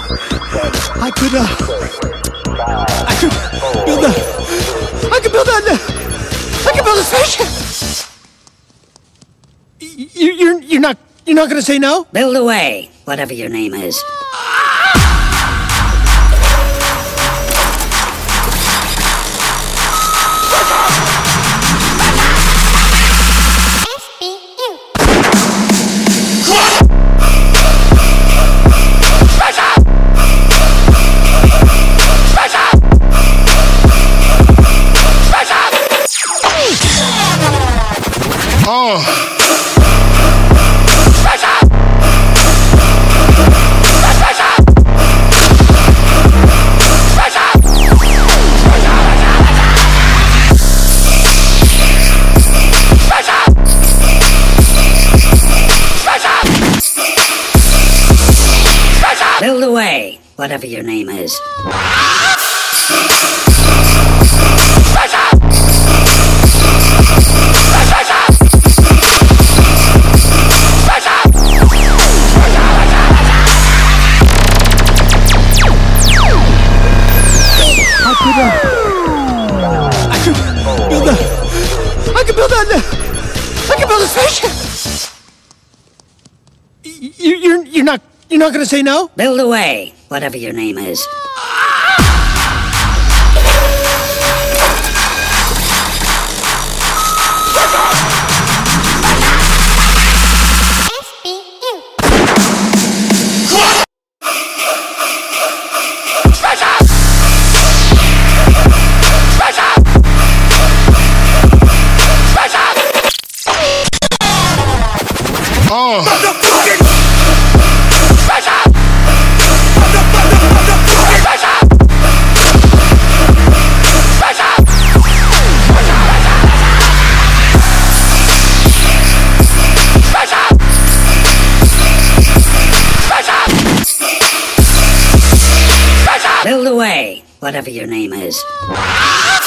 I could build a spaceship. You're not gonna say no? Build away, whatever your name is. Build away, whatever your name is. I can build a spaceship. You're not gonna say no? Build away, whatever your name is. Build away, whatever your name is.